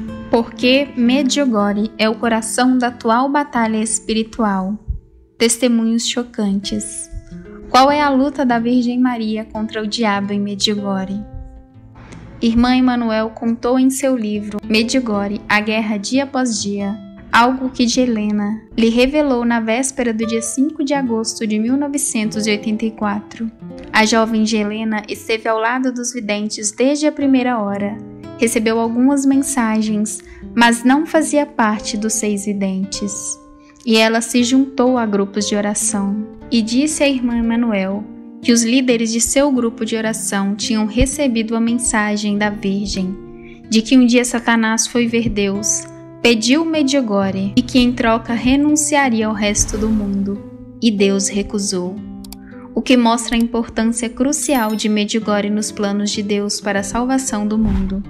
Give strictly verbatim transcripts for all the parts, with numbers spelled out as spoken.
Porque Medjugorje é o coração da atual batalha espiritual. Testemunhos chocantes. Qual é a luta da Virgem Maria contra o diabo em Medjugorje? Irmã Emanuel contou em seu livro Medjugorje, a guerra dia após dia, algo que Helena lhe revelou na véspera do dia cinco de agosto de mil novecentos e oitenta e quatro. A jovem Helena esteve ao lado dos videntes desde a primeira hora. Recebeu algumas mensagens, mas não fazia parte dos seis videntes. E ela se juntou a grupos de oração e disse à irmã Emanuel que os líderes de seu grupo de oração tinham recebido a mensagem da Virgem de que um dia Satanás foi ver Deus, pediu Medjugorje e que em troca renunciaria ao resto do mundo, e Deus recusou. O que mostra a importância crucial de Medjugorje nos planos de Deus para a salvação do mundo.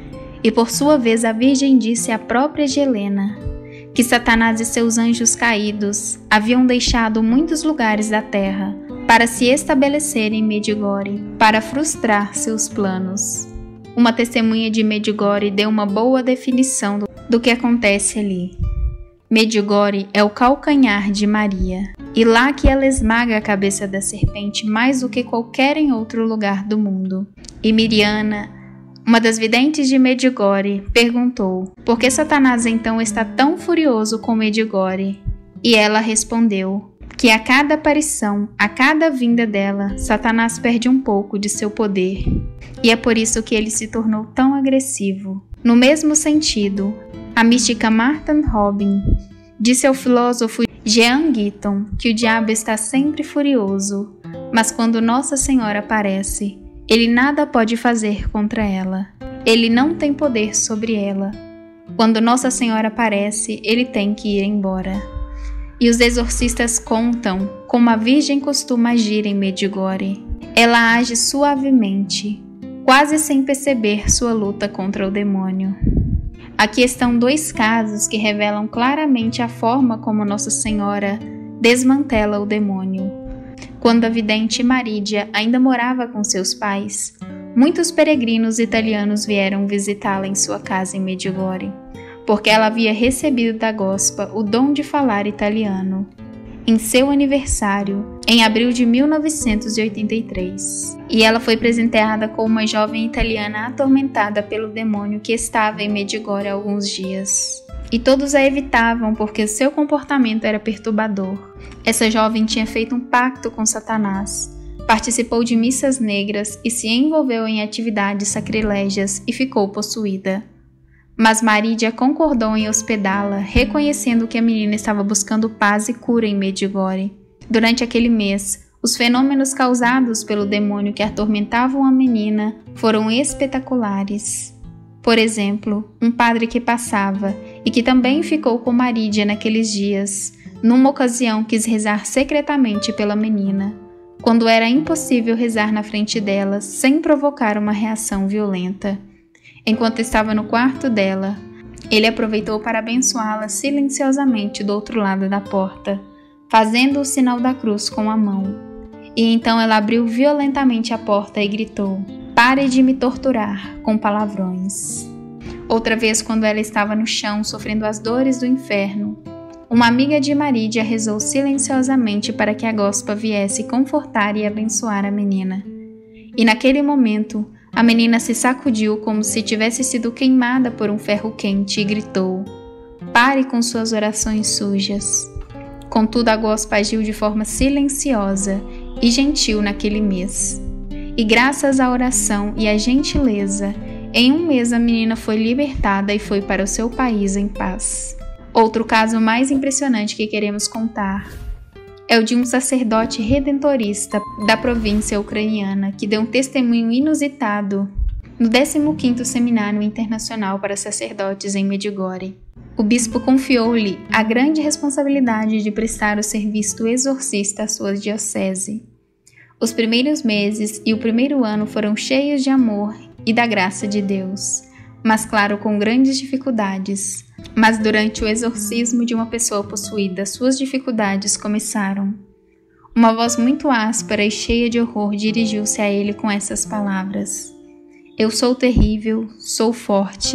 E por sua vez a Virgem disse à própria Helena que Satanás e seus anjos caídos haviam deixado muitos lugares da terra para se estabelecer em Medjugorje, para frustrar seus planos. Uma testemunha de Medjugorje deu uma boa definição do, do que acontece ali. Medjugorje é o calcanhar de Maria, e lá que ela esmaga a cabeça da serpente mais do que qualquer em outro lugar do mundo. E Miriana, uma das videntes de Medjugorje, perguntou por que Satanás então está tão furioso com Medjugorje, e ela respondeu que a cada aparição, a cada vinda dela, Satanás perde um pouco de seu poder, e é por isso que ele se tornou tão agressivo. No mesmo sentido, a mística Martha Robin disse ao filósofo Jean Guiton que o diabo está sempre furioso, mas quando Nossa Senhora aparece, ele nada pode fazer contra ela. Ele não tem poder sobre ela. Quando Nossa Senhora aparece, ele tem que ir embora. E os exorcistas contam como a Virgem costuma agir em Medjugorje. Ela age suavemente, quase sem perceber sua luta contra o demônio. Aqui estão dois casos que revelam claramente a forma como Nossa Senhora desmantela o demônio. Quando a vidente Marídia ainda morava com seus pais, muitos peregrinos italianos vieram visitá-la em sua casa em Medjugorje, porque ela havia recebido da Gospa o dom de falar italiano, em seu aniversário, em abril de mil novecentos e oitenta e três. E ela foi presenteada com uma jovem italiana atormentada pelo demônio que estava em Medjugorje há alguns dias. E todos a evitavam porque seu comportamento era perturbador. Essa jovem tinha feito um pacto com Satanás, participou de missas negras e se envolveu em atividades sacrilégias e ficou possuída. Mas Marídia concordou em hospedá-la, reconhecendo que a menina estava buscando paz e cura em Medjugorje. Durante aquele mês, os fenômenos causados pelo demônio que atormentavam a menina foram espetaculares. Por exemplo, um padre que passava e que também ficou com Marídia naqueles dias, numa ocasião quis rezar secretamente pela menina, quando era impossível rezar na frente dela sem provocar uma reação violenta. Enquanto estava no quarto dela, ele aproveitou para abençoá-la silenciosamente do outro lado da porta, fazendo o sinal da cruz com a mão. E então ela abriu violentamente a porta e gritou: "Pare de me torturar", com palavrões. Outra vez, quando ela estava no chão sofrendo as dores do inferno, uma amiga de Marídia rezou silenciosamente para que a Gospa viesse confortar e abençoar a menina. E naquele momento, a menina se sacudiu como se tivesse sido queimada por um ferro quente e gritou: "Pare com suas orações sujas". Contudo, a Gospa agiu de forma silenciosa e gentil naquele mês. E graças à oração e à gentileza, em um mês a menina foi libertada e foi para o seu país em paz. Outro caso mais impressionante que queremos contar é o de um sacerdote redentorista da província ucraniana que deu um testemunho inusitado no décimo quinto Seminário Internacional para Sacerdotes em Medjugorje. O bispo confiou-lhe a grande responsabilidade de prestar o serviço do exorcista à sua diocese. Os primeiros meses e o primeiro ano foram cheios de amor e da graça de Deus, mas claro, com grandes dificuldades. Mas durante o exorcismo de uma pessoa possuída, suas dificuldades começaram. Uma voz muito áspera e cheia de horror dirigiu-se a ele com essas palavras: "Eu sou terrível, sou forte,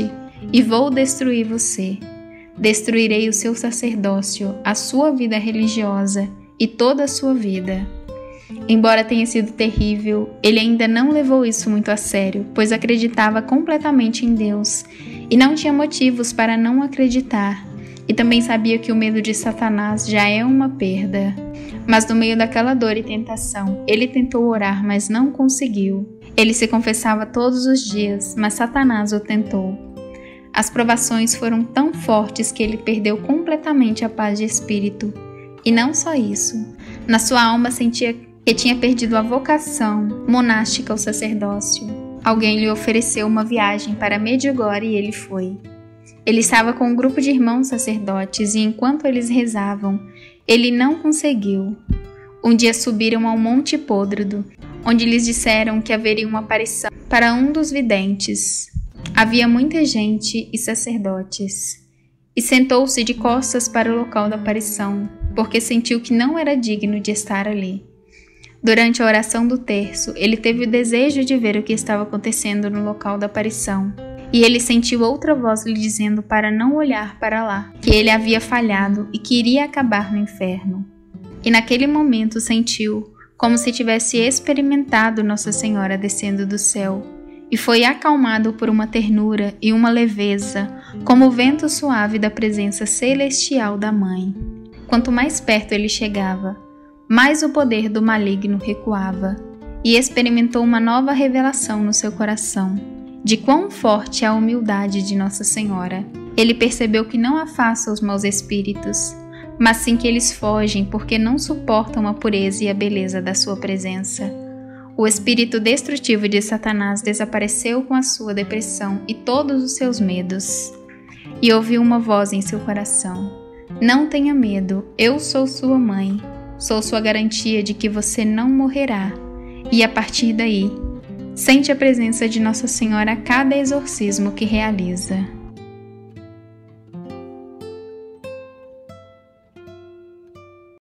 e vou destruir você. Destruirei o seu sacerdócio, a sua vida religiosa e toda a sua vida. Embora tenha sido terrível, ele ainda não levou isso muito a sério, pois acreditava completamente em Deus e não tinha motivos para não acreditar, e também sabia que o medo de Satanás já é uma perda. Mas no meio daquela dor e tentação, ele tentou orar, mas não conseguiu. Ele se confessava todos os dias, mas Satanás o tentou. As provações foram tão fortes que ele perdeu completamente a paz de espírito. E não só isso. Na sua alma sentia que tinha perdido a vocação monástica ao sacerdócio. Alguém lhe ofereceu uma viagem para Medjugorje e ele foi. Ele estava com um grupo de irmãos sacerdotes e enquanto eles rezavam, ele não conseguiu. Um dia subiram ao Monte Pódrodo, onde lhes disseram que haveria uma aparição para um dos videntes. Havia muita gente e sacerdotes. E sentou-se de costas para o local da aparição, porque sentiu que não era digno de estar ali. Durante a oração do terço, ele teve o desejo de ver o que estava acontecendo no local da aparição. E ele sentiu outra voz lhe dizendo para não olhar para lá, que ele havia falhado e que iria acabar no inferno. E naquele momento sentiu como se tivesse experimentado Nossa Senhora descendo do céu, e foi acalmado por uma ternura e uma leveza, como o vento suave da presença celestial da Mãe. Quanto mais perto ele chegava, mais o poder do maligno recuava, e experimentou uma nova revelação no seu coração, de quão forte é a humildade de Nossa Senhora. Ele percebeu que não afasta os maus espíritos, mas sim que eles fogem porque não suportam a pureza e a beleza da sua presença. O espírito destrutivo de Satanás desapareceu com a sua depressão e todos os seus medos. E ouviu uma voz em seu coração: não tenha medo, eu sou sua mãe, sou sua garantia de que você não morrerá. E a partir daí, sente a presença de Nossa Senhora a cada exorcismo que realiza.